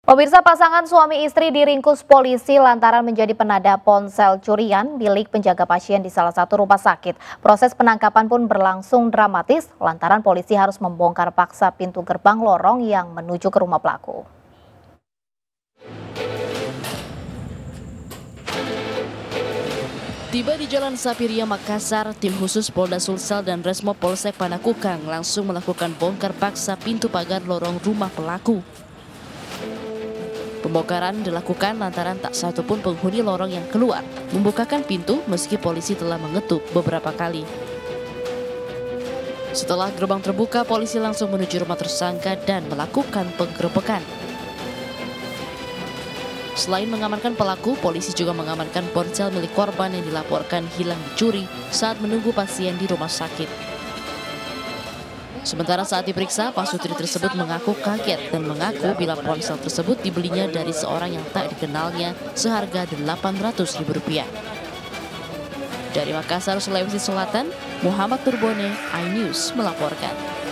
Pemirsa, pasangan suami istri diringkus polisi lantaran menjadi penada ponsel curian milik penjaga pasien di salah satu rumah sakit. Proses penangkapan pun berlangsung dramatis lantaran polisi harus membongkar paksa pintu gerbang lorong yang menuju ke rumah pelaku. Tiba di Jalan Sapiria, Makassar, tim khusus Polda Sulsel dan Resmo Polsek Panakukang langsung melakukan bongkar paksa pintu pagar lorong rumah pelaku. Pembongkaran dilakukan lantaran tak satu pun penghuni lorong yang keluar membukakan pintu meski polisi telah mengetuk beberapa kali. Setelah gerbang terbuka, polisi langsung menuju rumah tersangka dan melakukan penggerebekan. Selain mengamankan pelaku, polisi juga mengamankan ponsel milik korban yang dilaporkan hilang dicuri saat menunggu pasien di rumah sakit. Sementara saat diperiksa, pasutri tersebut mengaku kaget dan mengaku bila ponsel tersebut dibelinya dari seorang yang tak dikenalnya seharga Rp800.000. Dari Makassar, Sulawesi Selatan, Muhammad Turbone, iNews melaporkan.